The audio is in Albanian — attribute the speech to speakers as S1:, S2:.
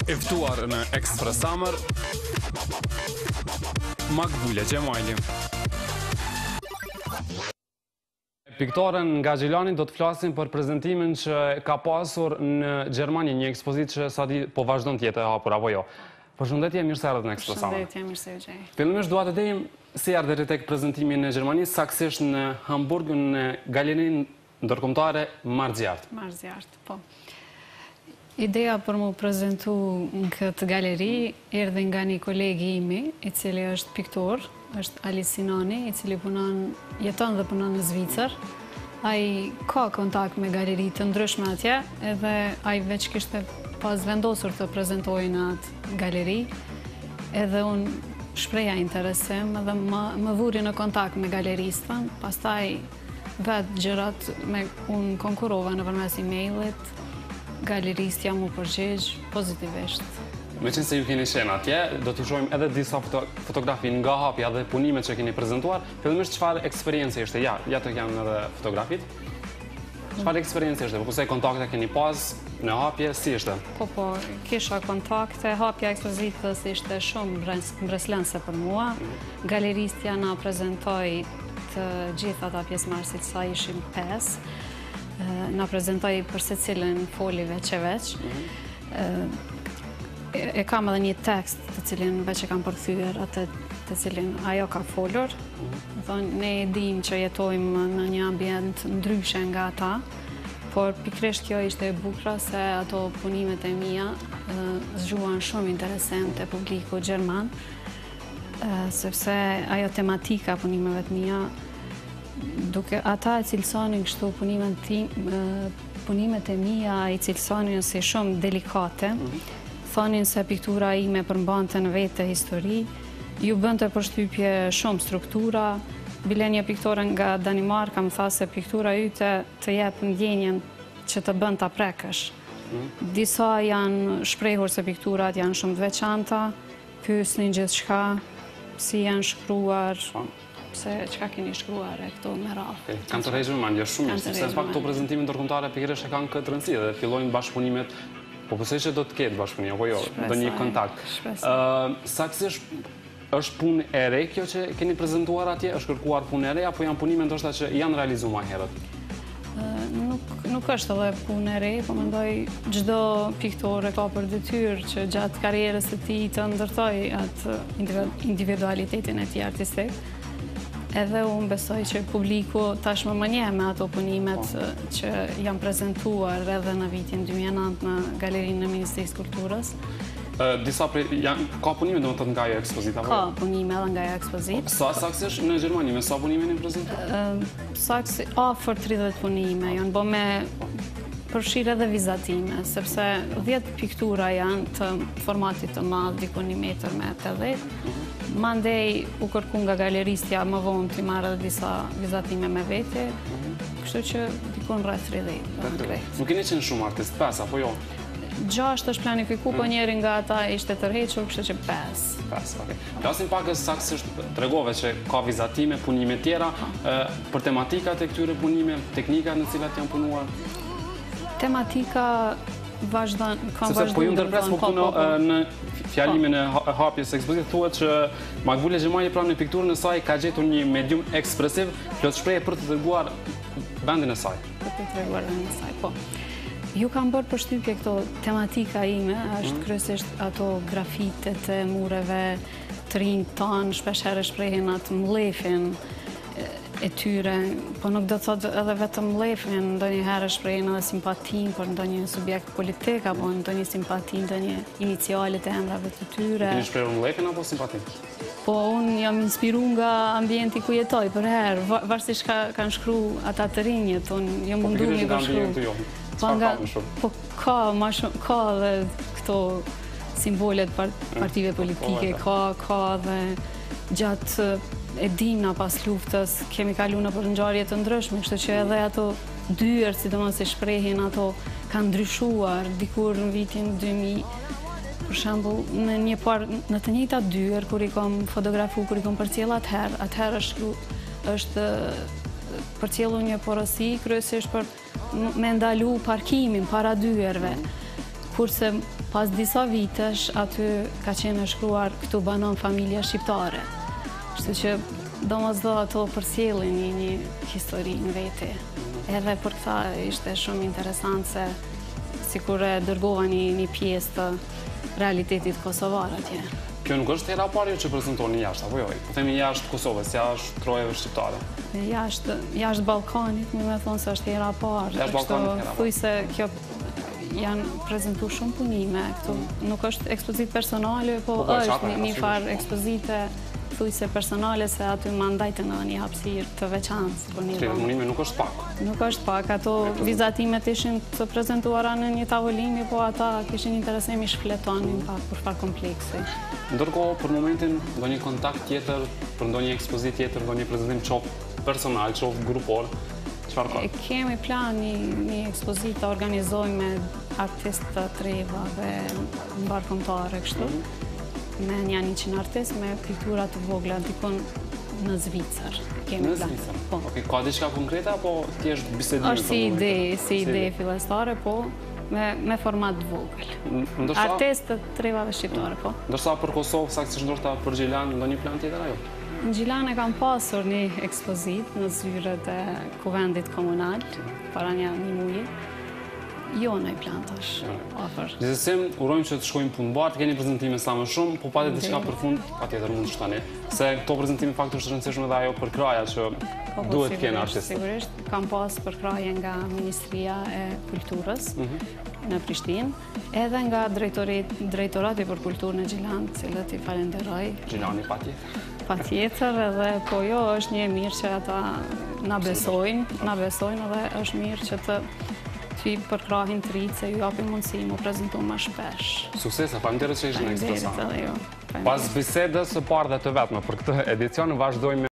S1: E ftuar në Express Summer Makbule Gjemajli. Piktore nga Gjilani do të flasim për prezentimin që ka pasur në Gjermani, një ekspozit që sa di po vazhdon të jetë e hapur, apo jo. Përshëndetje, mirë se erdhët në Express Summer.
S2: Përshëndetje, mirë se u gjej.
S1: Fillimisht dua të dejmë si erdhët tek prezentimin në Gjermani, saktësisht në Hamburg, në galerinë ndërkombëtare Marzjart.
S2: Marzjart, po. Ideja për mu prezentu në këtë galeri erdhe nga një kolegi imi, i cili është piktor, është Ali Sinani, i cili jeton dhe punon në Zvicër. Ai ka kontakt me galeri të ndryshme atje, edhe ai veç kishte pas vendosur të prezentojë në atë galeri, edhe unë shpreja interesim edhe më vuri në kontakt me galeristën, pastaj vetë gjërat me unë konkurova në përmes e-mailit, galerist jam u përgjigj pozitivisht.
S1: Me qenë se ju keni qenë atje, do t'i shohim edhe disa fotografi nga hapja dhe punimet që keni prezentuar. Fillimisht çfarë eksperiencë ishte? Ja të janë edhe fotografit. Çfarë eksperiencë ishte? Po pse kontakte keni pas në hapje, si ishte?
S2: Po, kisha kontakte, hapja ekspozitës ishte shumë mbreslënse për mua. Galeristja na prezentoi të gjithë ata pjesëmarrësit, sa ishim 5. Na prezentoj për secilën folive që veç. E kam edhe një tekst të cilin veç e kam përkthyer atë të cilin ajo ka folur. Ne e dim që jetojmë në një ambient ndryshe nga ata, por pikrisht kjo ishte e bukur se ato punimet e mia zgjuan shumë interesim te publiku gjerman, sepse ajo tematika punimeve të mia, duke ata e cilësonin kështu punimet e mia i cilësonin si shumë delikate, thonin se piktura ime përmbante në vete histori, ju bënte përshtypje shumë struktura, bile një piktore nga Danimarka më tha se piktura yte të jep ndjenjen që të bën ta prekësh. Disa janë shprehur se pikturat janë shumë të veçanta, pyesnin gjithçka, si janë shkruar, se çka keni shkruar e këto me radhë.
S1: Kam të rrejshme mendje shumë mirë, sepse pak këto prezentime ndërkombëtare pikërisht e kanë këtë rëndësi dhe fillojnë bashkëpunimet, po pëse që do të ketë bashkëpunim, apo jo, do një kontakt. Saktësisht është punë e re kjo që keni prezentuar atje, është kërkuar punë e re, apo janë punime ndoshta që janë realizuar më herët?
S2: Nuk është edhe punë e re, po mendoj çdo piktor ka për detyrë që gjatë karrierës së tij të ndërtoj atë individualitetin e tij artistik. Edhe unë besoj që publiku tashmë më njeh me ato punimet që janë prezentuar edhe në vitin 2009 në Galerinë e Ministrisë Kulturës.
S1: Ka punime domethënë nga ajo ekspozita?
S2: Ka punime edhe nga ajo ekspozitë.
S1: Sa saktësisht në Gjermani, me sa punime jeni prezentuar?
S2: Saktësisht afër 30 punime janë bë me përfshirë edhe vizatime, sepse 10 piktura janë të formatit të madh, diku 1 metër me 80. Mandej u kërku nga galeristja më vonë t'i marrë disa vizatime me vete, kështu që dikon rreth 30.
S1: Nuk keni qenë shumë artist, 5 apo jo?
S2: 6 është planifiku, po njeri nga ata ishte tërhequr, kështu që 5.
S1: 5, okej. Flasim pak saktësisht tregove që ka vizatime, punime tjera, për tematikat e këtyre punime, teknikat në cilat janë punuar?
S2: Tematika vazhdon, kam vazhduar.
S1: Po ju ndërpres në fjalimin e hapjes së ekspozitës thuhet që Makbule Gjemajli pranë në pikturën e saj ka gjetur një medium ekspresiv, plot shprehje për të treguar vendin e saj.
S2: Për të treguar vendin e saj, po. Ju kam bërë përshtypje këto tematika ime, është kryesisht ato grafitet e mureve të rinj tanë, shpeshherë shprehin atë mllefin e tyre, po nuk do të thotë edhe vetëm mllefin, ndonjëherë shprehin edhe simpatin për ndonjë subjekt politik apo ndonjë simpati, ndonjë iniciale të emrave të tyre.
S1: Keni shprehur mllefin apo simpatin?
S2: Po unë jam inspiruar nga ambienti ku jetoj për herë, varësisht kanë shkruar ata të rinjët, unë jam munduar mi bashkru. Po ka dhe këto simbolet partive politike, ka dhe gjatë e dimna pas luftës, kemi kalu në për ngjarje të ndryshme, kështu që edhe ato dyert, sidomos se shprehin ato, kanë ndryshuar dikur në vitin 2000. Për shembull, në të njëjta dyert, kur i kam fotografu, kur i kam përcjell atëherë është përcjellur një porosi kryesisht për me ndalu parkimin para dyerve. kurse pas disa vitesh aty ka qenë shkruar këtu banon familja shqiptare. Kështu që domosdoshmë ato përcjellin një histori në vete. Edhe për këta ishte shumë interesant se sikur e dërgova një pjesë të realitetit kosovar atje.
S1: Kjo nuk është hera parë që prezentoni jashtë, apo jo? Po themi jashtë Kosovës, jashtë trojeve shqiptare.
S2: Jashtë Ballkanit, më thonë se është hera parë.
S1: Jashtë Ballkanit hera parë.
S2: Thuaj se kjo janë prezentu shumë punime këtu. Nuk është ekspozit personale, po është një farë ekspozite thujse personale se aty më ndajtë në një hapësirë të veçantë.
S1: Këtë punime nuk është pak.
S2: Nuk është pak. Ato vizatimet ishin të prezentuara në një tavolini, po ata kishin interesim i shfletonin pak për farë kompleksi.
S1: Ndërkohë, për momentin, do një kontakt tjetër, për ndo një ekspozit tjetër, do një prezentim qoftë personal, qoftë grupor, qëfar ka?
S2: Kemi plan një ekspozit të organizojmë me artistë të trevave mbarkomtare kështu, me një 100 artistë, me kultura të vogla, dikon në Zvicër.
S1: Në Zvicër? Ka diçka konkreta, apo thjesht bisedime?
S2: Është si ide fillestare, po, me format vogël. Artistë të trevave shqiptare, po.
S1: Ndërsa për Kosovë, saktësisht ndoshta për Gjilan, ndo një plan tjetër ajo?
S2: Në Gjilan e kam pasur një ekspozit në zyrët e kuvendit komunal, para një muji. Jo në i plan tash.
S1: Gjithsesi, urojmë që të shkojmë punë bart, keni prezentime sa më shumë, po patjetër diçka për fund, patjetër mund të shtani. Se këto prezentime fakti është rëndësishme dhe ajo përkraja që duhet të kenë artistë.
S2: Sigurisht, kam pas përkraje nga Ministria e Kulturës në Prishtinë, edhe nga Drejtorati për Kulturën e Gjilan, cilët i falenderoj.
S1: Gjilani patjetër.
S2: Patjetër, edhe po jo është një mirë që ata na besojnë edhe është mirë që të përkrahin të rritë se ju japim mundësi mu prezentu më shpesh.
S1: Suksesa, faleminderit që ishtë në ekspozion.
S2: Faleminderit edhe ju.
S1: Pas bisedës së parë dhe të vetme për këtë edicion, vazhdojmë